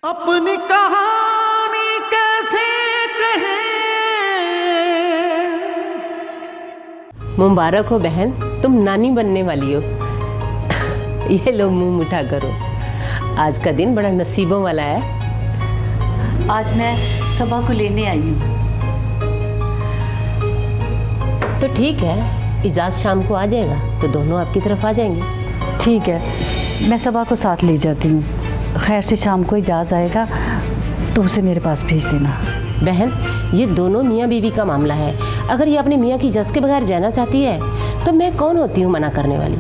अपनी कहानी कैसे कहें। मुबारक हो बहन, तुम नानी बनने वाली हो। ये लो मुंह मीठा करो, आज का दिन बड़ा नसीबों वाला है। आज मैं सबा को लेने आई हूँ। तो ठीक है, इजाज़ शाम को आ जाएगा तो दोनों आपकी तरफ आ जाएंगे। ठीक है, मैं सबा को साथ ले जाती हूँ। खैर से शाम को इजाज़ आएगा तो उसे मेरे पास भेज देना। बहन, ये दोनों मियाँ बीवी का मामला है। अगर ये अपनी मियाँ की इजाज़त के बगैर जाना चाहती है तो मैं कौन होती हूँ मना करने वाली।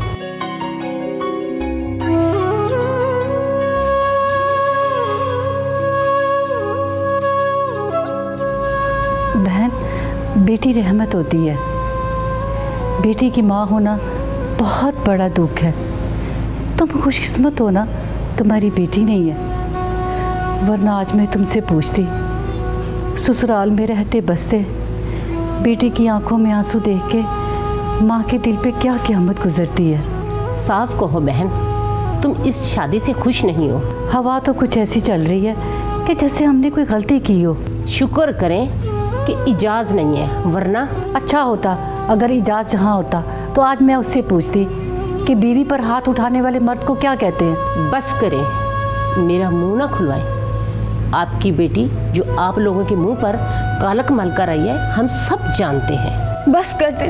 बहन, बेटी रहमत होती है। बेटी की माँ होना बहुत बड़ा दुख है। तुम खुशकिस्मत हो ना, तुम्हारी बेटी नहीं है, वरना आज मैं तुमसे पूछती, ससुराल में रहते बसते बेटी की आंखों में आंसू देख के माँ के दिल पे क्या क़यामत गुजरती है। साफ कहो बहन, तुम इस शादी से खुश नहीं हो। हवा तो कुछ ऐसी चल रही है कि जैसे हमने कोई गलती की हो। शुक्र करें कि इजाज़ नहीं है, वरना अच्छा होता अगर इजाज़ जहाँ होता तो आज मैं उससे पूछती कि बीवी पर हाथ उठाने वाले मर्द को क्या कहते हैं। बस करें, मेरा मुंह ना खुलवाएं। आपकी बेटी जो आप लोगों के मुंह पर कालक मल कर आई है, हम सब जानते हैं। बस कर दे,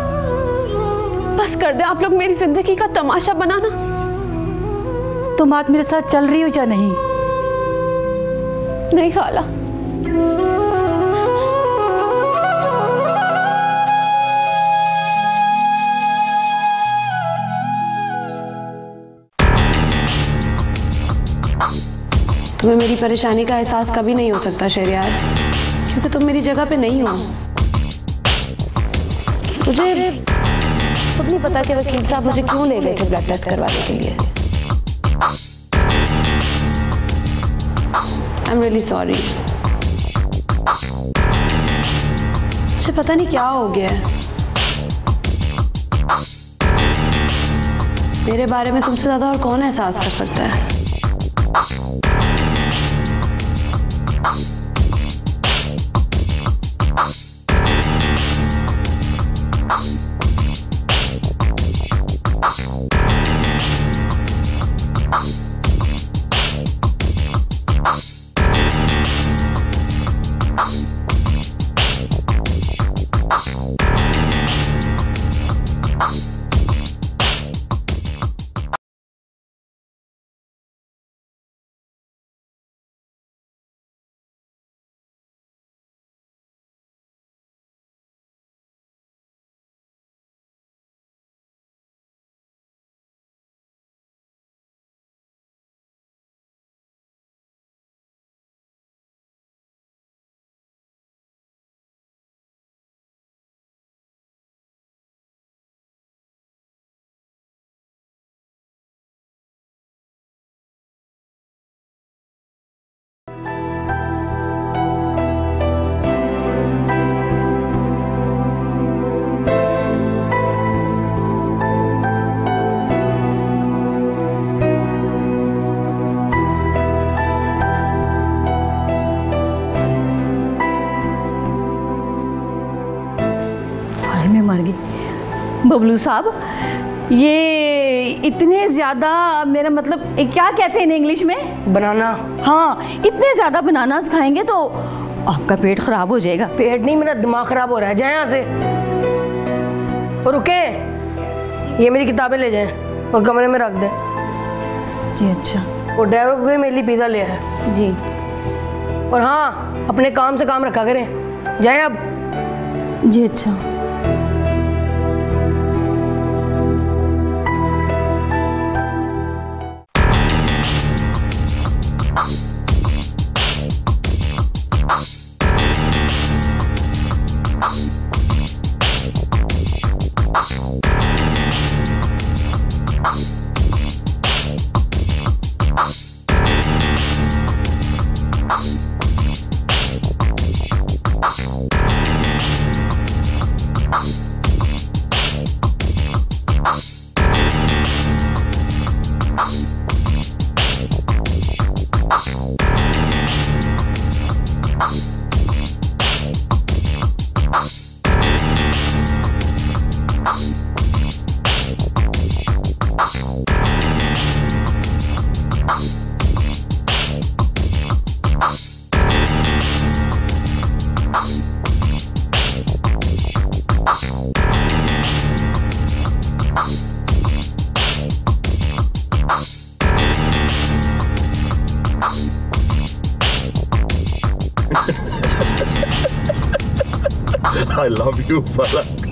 बस कर दे। आप लोग मेरी जिंदगी का तमाशा बनाना। तुम आज मेरे साथ चल रही हो या नहीं? नहीं खाला, तुम्हें मेरी परेशानी का एहसास कभी नहीं हो सकता शहरियार, क्योंकि तुम मेरी जगह पे नहीं हो। मुझे खुद नहीं पता कि वकील साहब मुझे क्यों ले गए थे ब्लड टेस्ट करवाने के लिए। I am really sorry. मुझे पता नहीं क्या हो गया है। मेरे बारे में तुमसे ज्यादा और कौन एहसास कर सकता है। मैं मर गई। बबलू साहब, ये इतने ज़्यादा, मेरा मतलब क्या कहते हैं इंग्लिश में? बनाना। हाँ, इतने ज़्यादा बनानास खाएंगे तो आपका पेट खराब हो जाएगा। पेट नहीं, मेरा दिमाग खराब हो रहा है। जाए यहाँ से और रुके। ये मेरी किताबें ले जाएं और कमरे में रख दें। जी अच्छा। और ड्राइवर को मेरे लिए पिज़्ज़ा ले आए। जी। और हाँ, अपने काम से काम रखा करें। जाए अब। जी अच्छा। I love you, पलक।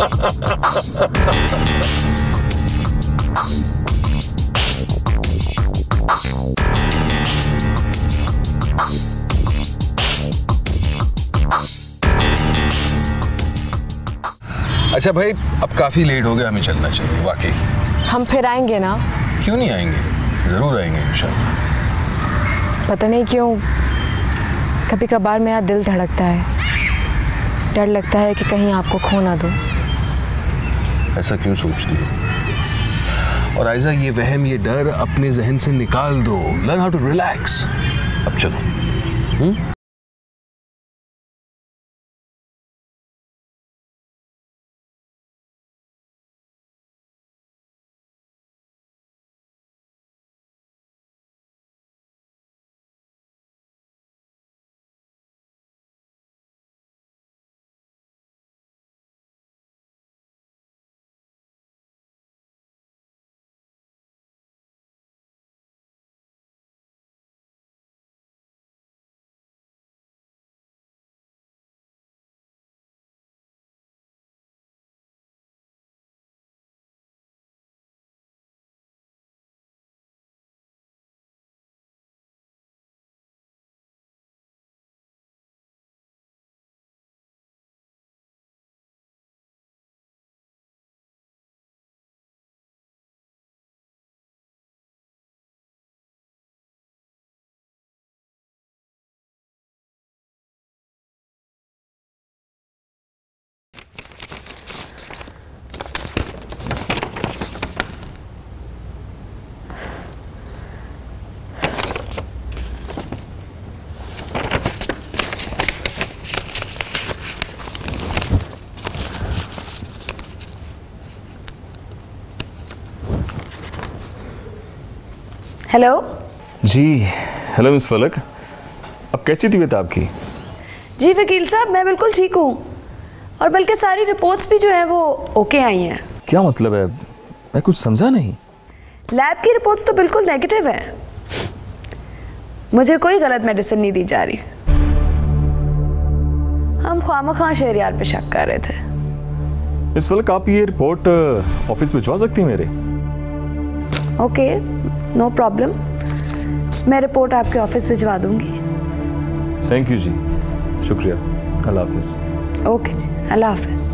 अच्छा भाई, अब काफी लेट हो गया, हमें चलना चाहिए। वाकई हम फिर आएंगे ना? क्यों नहीं आएंगे, जरूर आएंगे इंशाल्लाह। पता नहीं क्यों कभी कभार मेरा दिल धड़कता है, डर लगता है कि कहीं आपको खो ना दूं। ऐसा क्यों सोचती हो? और आयजा, ये वहम, ये डर अपने जहन से निकाल दो। Learn how to relax. अब चलो। Hello ji. Hello miss Palak, अब कैसी तबीयत आपकी? जी वकील साहब, मैं बिल्कुल ठीक हूँ, और बल्कि सारी रिपोर्ट्स भी जो है वो ओके आई हैं। क्या मतलब है, मैं कुछ समझा नहीं। लैब की रिपोर्ट्स तो बिल्कुल नेगेटिव है। मुझे कोई गलत मेडिसिन नहीं दी जा रही। हम ख्वामख्वाह शहरयार पे शक कर रहे थे। मिस पलक, आप ये रिपोर्ट ऑफिस भिजवा सकती हैं मेरे? Okay, no problem. मैं रिपोर्ट आपके ऑफिस भिजवा दूंगी। थैंक यू जी, शुक्रिया। अल्लाह हाफिज। ओके जी, अल्लाह हाफिज।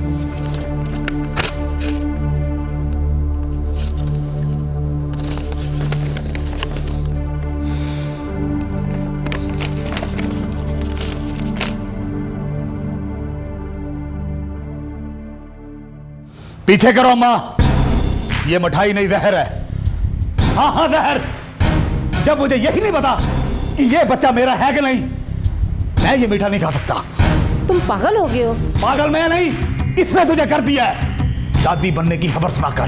पीछे करो अम्मा, ये मिठाई नहीं जहर है। हाँ हाँ जहर। जब मुझे यही नहीं पता कि ये बच्चा मेरा है कि नहीं, मैं ये मीठा नहीं खा सकता। तुम पागल हो गए हो? पागल मैं नहीं, इसने तुझे कर दिया है, दादी बनने की खबर सुनाकर।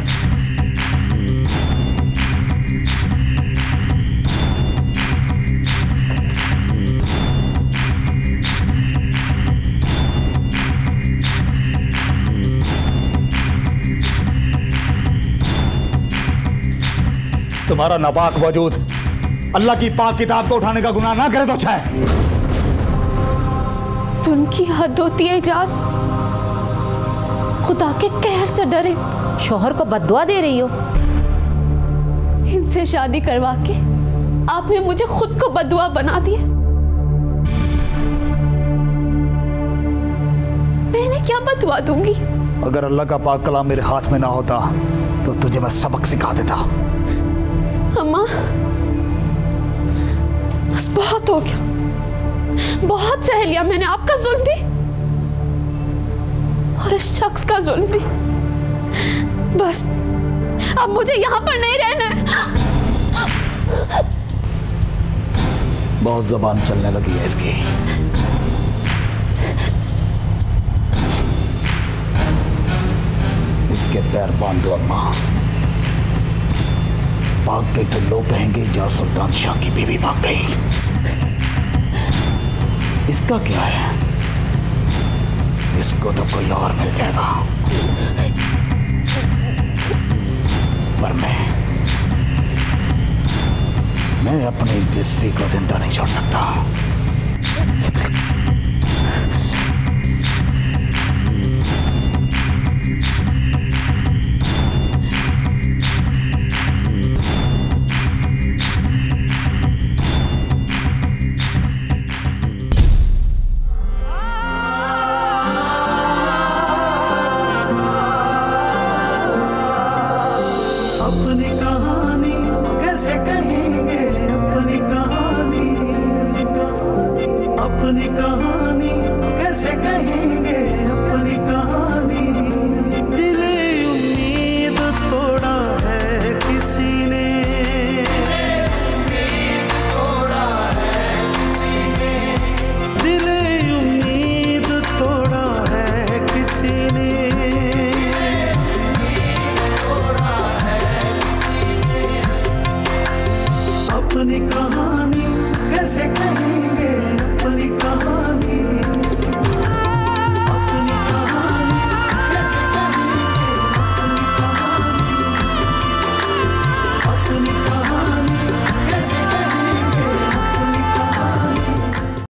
तुम्हारा नापाक वजूद अल्लाह की पाक किताब को उठाने का गुनाह ना करे तो अच्छा है। सुन की हद होती है इजाज, खुदा के कहर से डरे। शोहर को बद्दुआ दे रही हो? इनसे शादी करवा के आपने मुझे खुद को बद्दुआ बना दिया। मैंने क्या बद्दुआ दूंगी? अगर अल्लाह का पाक कलाम मेरे हाथ में ना होता तो तुझे मैं सबक सिखा देता। अम्मा, बस बहुत हो गया, बहुत सह लिया मैंने आपका जुल्म भी और इस शख्स का जुल्म भी। बस अब मुझे यहां पर नहीं रहना है। बहुत जबान चलने लगी है इसकी। इसके पैर बांध दो अम्मा। भाग गई तो लोग कहेंगे जा सुल्तान शाह की बीवी भाग गई। इसका क्या है, इसको तो कोई और मिल जाएगा, पर मैं अपनी बेइज्जती को जिंदा नहीं छोड़ सकता। अपनी कहानी कैसे कहेंगे।